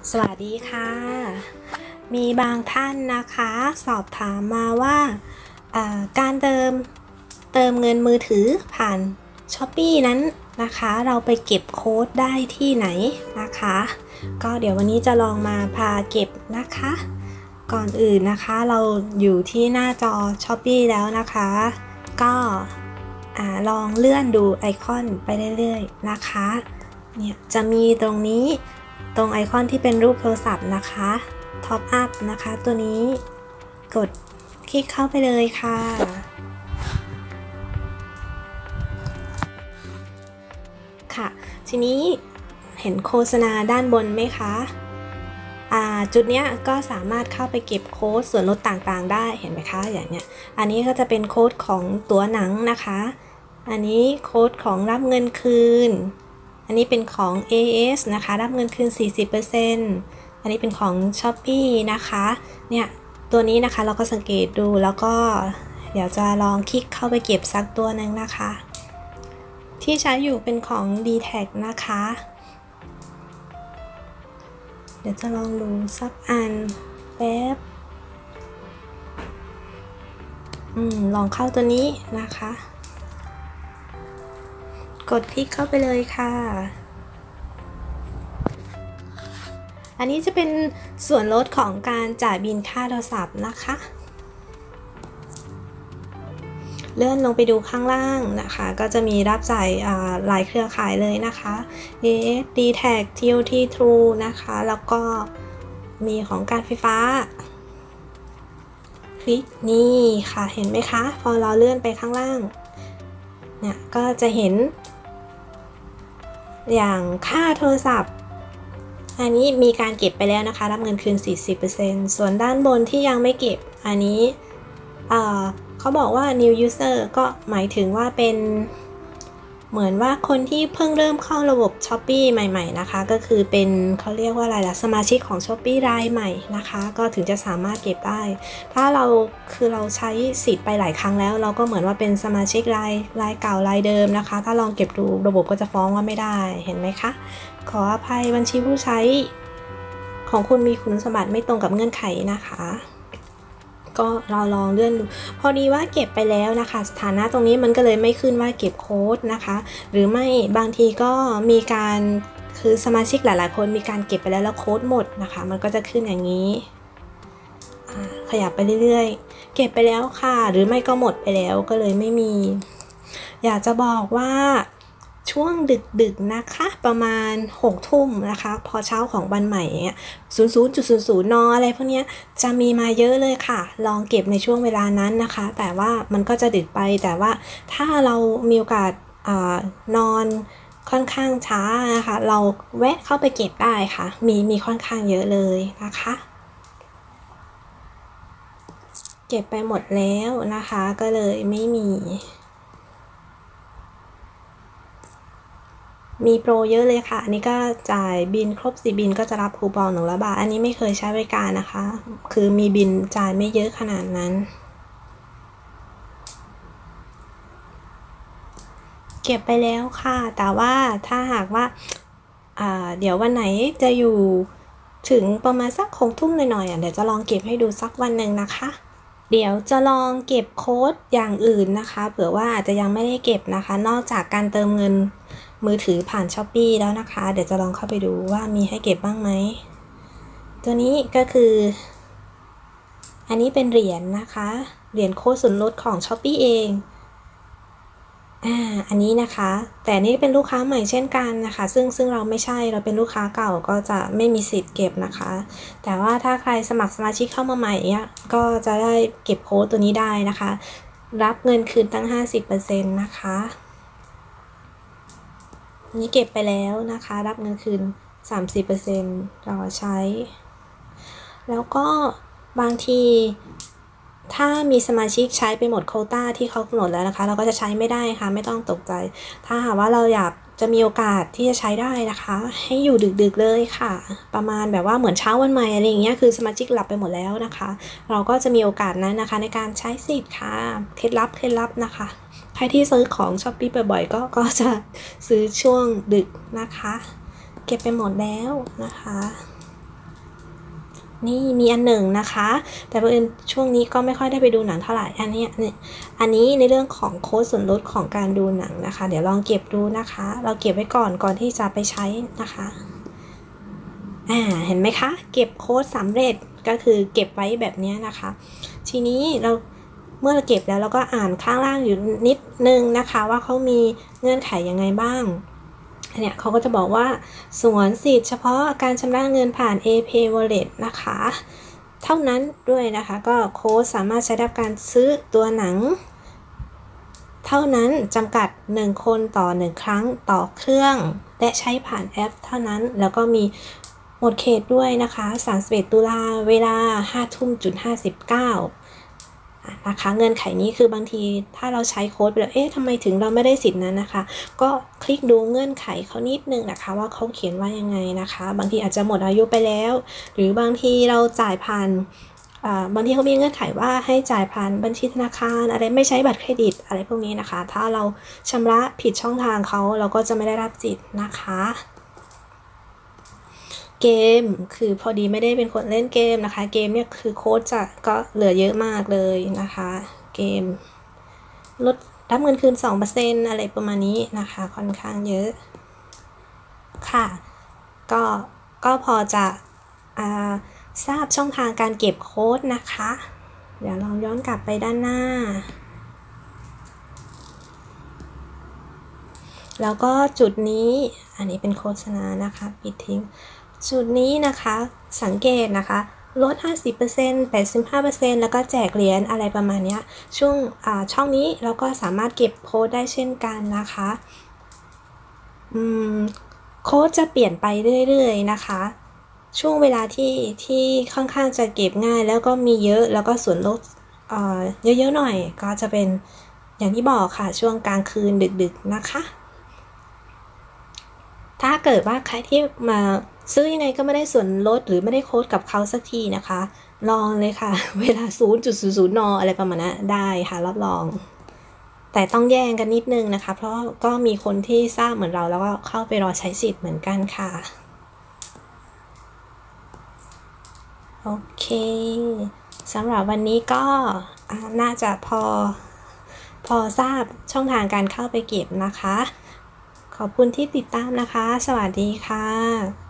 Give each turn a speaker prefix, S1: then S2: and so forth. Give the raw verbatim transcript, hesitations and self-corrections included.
S1: สวัสดีค่ะมีบางท่านนะคะสอบถามมาว่าการเติมเติมเงินมือถือผ่าน Shopee นั้นนะคะเราไปเก็บโค้ดได้ที่ไหนนะคะก็เดี๋ยววันนี้จะลองมาพาเก็บนะคะก่อนอื่นนะคะเราอยู่ที่หน้าจอ Shopee แล้วนะคะก็ลองเลื่อนดูไอคอนไปเรื่อยๆนะคะเนี่ยจะมีตรงนี้ตรงไอคอนที่เป็นรูปโทรศัพท์นะคะท็อปอัพนะคะตัวนี้กดคลิกเข้าไปเลยค่ะค่ะทีนี้เห็นโฆษณาด้านบนไหมคะจุดนี้ก็สามารถเข้าไปเก็บโค้ดส่วนลดต่างๆได้เห็นไหมคะอย่างเนี้ยอันนี้ก็จะเป็นโค้ดของตัวหนังนะคะอันนี้โค้ดของรับเงินคืนอันนี้เป็นของ เอ เอส นะคะรับเงินคืน สี่สิบเปอร์เซ็นต์ อันนี้เป็นของ Shopee นะคะเนี่ยตัวนี้นะคะเราก็สังเกตดูแล้วก็เดี๋ยวจะลองคลิกเข้าไปเก็บสักตัวหนึ่งนะคะที่ใช้อยู่เป็นของ ดี แท็ก นะคะเดี๋ยวจะลองดูสักอันแป๊บอืมลองเข้าตัวนี้นะคะกดคลิกเข้าไปเลยค่ะอันนี้จะเป็นส่วนลดของการจ่ายบิลค่าโทรศัพท์นะคะเลื่อนลงไปดูข้างล่างนะคะก็จะมีรับจ่ายหลายเครือข่ายเลยนะคะ เอ เอส ดี แท็ก ที โอ ที True นะคะแล้วก็มีของการไฟฟ้าคลิกนี่ค่ะเห็นไหมคะพอเราเลื่อนไปข้างล่างเนี่ยก็จะเห็นอย่างค่าโทรศัพท์อันนี้มีการเก็บไปแล้วนะคะรับเงินคืน สี่สิบเปอร์เซ็นต์ ส่วนด้านบนที่ยังไม่เก็บอันนี้เอ่อเขาบอกว่า new user ก็หมายถึงว่าเป็นเหมือนว่าคนที่เพิ่งเริ่มเข้าระบบ Shopee ใหม่ๆนะคะก็คือเป็นเขาเรียกว่าอะไรล่ะสมาชิกของ Shopee รายใหม่นะคะก็ถึงจะสามารถเก็บได้ถ้าเราคือเราใช้สิทธิ์ไปหลายครั้งแล้วเราก็เหมือนว่าเป็นสมาชิกรายรายเก่ารายเดิมนะคะถ้าลองเก็บดูระบบก็จะฟ้องว่าไม่ได้เห็นไหมคะขออภัยบัญชีผู้ใช้ของคุณมีคุณสมบัติไม่ตรงกับเงื่อนไขนะคะก็เราลองเลื่อนดูพอดีว่าเก็บไปแล้วนะคะสถานะตรงนี้มันก็เลยไม่ขึ้นว่าเก็บโค้ดนะคะหรือไม่บางทีก็มีการคือสมาชิกหลายๆคนมีการเก็บไปแล้วแล้วโค้ดหมดนะคะมันก็จะขึ้นอย่างนี้ขยับไปเรื่อยๆเก็บไปแล้วค่ะหรือไม่ก็หมดไปแล้วก็เลยไม่มีอยากจะบอกว่าช่วงดึกๆนะคะประมาณหกทุ่มนะคะพอเช้าของวันใหม่เนี่ย ศูนย์ ศูนย์ ศูนย์ ศูนย์ นอะไรพวกนี้จะมีมาเยอะเลยค่ะลองเก็บในช่วงเวลานั้นนะคะแต่ว่ามันก็จะดึกไปแต่ว่าถ้าเรามีโอกาสนอนค่อนข้างช้านะคะเราแวะเข้าไปเก็บได้ค่ะมีมีค่อนข้างเยอะเลยนะคะเก็บไปหมดแล้วนะคะก็เลยไม่มีมีโปรเยอะเลยค่ะอันนี้ก็จ่ายบินครบสี่บินก็จะรับคูปองหนึ่งร้อยบาทอันนี้ไม่เคยใช้บริการนะคะคือมีบินจ่ายไม่เยอะขนาดนั้นเก็บไปแล้วค่ะแต่ว่าถ้าหากว่าเดี๋ยววันไหนจะอยู่ถึงประมาณสักหกทุ่มหน่อยๆเดี๋ยวจะลองเก็บให้ดูสักวันหนึ่งนะคะเดี๋ยวจะลองเก็บโค้ดอย่างอื่นนะคะเผื่อว่าอาจจะยังไม่ได้เก็บนะคะนอกจากการเติมเงินมือถือผ่าน Shopee แล้วนะคะเดี๋ยวจะลองเข้าไปดูว่ามีให้เก็บบ้างไหมตัวนี้ก็คืออันนี้เป็นเหรียญ นะคะเหรียญโค้ดส่วนลดของ Shopee เองอ่าอันนี้นะคะแต่นี่เป็นลูกค้าใหม่เช่นกันนะคะซึ่งซึ่งเราไม่ใช่เราเป็นลูกค้าเก่าก็จะไม่มีสิทธิ์เก็บนะคะแต่ว่าถ้าใครสมัครสมาชิกเข้ามาใหม่เนี่ยก็จะได้เก็บโค้ดตัวนี้ได้นะคะรับเงินคืนตั้ง ห้าสิบเปอร์เซ็นต์ นะคะนี่เก็บไปแล้วนะคะรับเงินคืน สามสิบเปอร์เซ็นต์ รอใช้แล้วก็บางทีถ้ามีสมาชิกใช้ไปหมดโควต้าที่เขากำหนดแล้วนะคะเราก็จะใช้ไม่ได้ค่ะไม่ต้องตกใจถ้าหากว่าเราอยากจะมีโอกาสที่จะใช้ได้นะคะให้อยู่ดึกๆเลยค่ะประมาณแบบว่าเหมือนเช้าวันใหม่อะไรอย่างเงี้ยคือสมาชิกหลับไปหมดแล้วนะคะเราก็จะมีโอกาสนั้นนะคะในการใช้สิทธิ์ค่ะเคล็ดลับเคล็ดลับนะคะใครที่ซื้อของ Shopee บ่อยๆก็ก็จะซื้อช่วงดึกนะคะเก็บไปหมดแล้วนะคะนี่มีอันหนึ่งนะคะ แต่บังเอิญช่วงนี้ก็ไม่ค่อยได้ไปดูหนังเท่าไหร่อันนี้เนี่ยอันนี้ในเรื่องของโค้ดส่วนลดของการดูหนังนะคะเดี๋ยวลองเก็บดูนะคะเราเก็บไว้ก่อนก่อนที่จะไปใช้นะคะอ่าเห็นไหมคะเก็บโค้ดสำเร็จก็คือเก็บไว้แบบนี้นะคะทีนี้เราเมื่อเราเก็บแล้วเราก็อ่านข้างล่างอยู่นิดนึงนะคะว่าเขามีเงื่อนไขยังไงบ้างเนี่ยเขาก็จะบอกว่าสวนสิทธิ์เฉพาะการชำระเงินผ่าน A-Pay Wallet นะคะเท่านั้นด้วยนะคะก็โค้ดสามารถใช้ได้การซื้อตัวหนังเท่านั้นจำกัดหนึ่งคนต่อหนึ่งครั้งต่อเครื่องและใช้ผ่านแอปเท่านั้นแล้วก็มีหมดเขตด้วยนะคะสามสิบเอ็ดตุลาเวลา ห้าทุ่มห้าสิบเก้านะคะเงื่อนไขนี้คือบางทีถ้าเราใช้โค้ดไปแล้วเอ๊ะทำไมถึงเราไม่ได้สิทธินั้นนะคะก็คลิกดูเงื่อนไขเขานิดนึงนะคะว่าเขาเขียนว่ายังไงนะคะบางทีอาจจะหมดอายุไปแล้วหรือบางทีเราจ่ายผ่านบางทีเขามีเงื่อนไขว่าให้จ่ายผ่านบัญชีธนาคารอะไรไม่ใช้บัตรเครดิตอะไรพวกนี้นะคะถ้าเราชำระผิดช่องทางเขาเราก็จะไม่ได้รับสิทธิ์นะคะเกมคือพอดีไม่ได้เป็นคนเล่นเกมนะคะเกมเนี่ยคือโค้ดจะก็เหลือเยอะมากเลยนะคะเกมลดรับเงินคืน สองเปอร์เซ็นต์ อะไรประมาณนี้นะคะค่อนข้างเยอะค่ะก็ก็พอจะอ่าทราบช่องทางการเก็บโค้ดนะคะเดี๋ยวลองย้อนกลับไปด้านหน้าแล้วก็จุดนี้อันนี้เป็นโฆษณานะคะปิดทิ้งจุดนี้นะคะสังเกตนะคะลด ห้าสิบเปอร์เซ็นต์ แปดสิบห้าเปอร์เซ็นต์ แล้วก็แจกเหรียญอะไรประมาณนี้ช่วงช่องนี้เราก็สามารถเก็บโค้ดได้เช่นกันนะคะอืมโค้ดจะเปลี่ยนไปเรื่อยๆนะคะช่วงเวลาที่ที่ค่อนข้างจะเก็บง่ายแล้วก็มีเยอะแล้วก็ส่วนลดเยอะๆหน่อยก็จะเป็นอย่างที่บอกค่ะช่วงกลางคืนดึกๆนะคะถ้าเกิดว่าใครที่มาซื้อยังไงก็ไม่ได้ส่วนลดหรือไม่ได้โค้ดกับเขาสักทีนะคะลองเลยค่ะเวลา ศูนย์จุดศูนย์ศูนย์ นอะไรประมาณนั้นได้ค่ะรับรองแต่ต้องแย่งกันนิดนึงนะคะเพราะก็มีคนที่ทราบเหมือนเราแล้วก็เข้าไปรอใช้สิทธิ์เหมือนกันค่ะโอเคสำหรับวันนี้ก็น่าจะพอพอทราบช่องทางการเข้าไปเก็บนะคะขอบคุณที่ติดตามนะคะสวัสดีค่ะ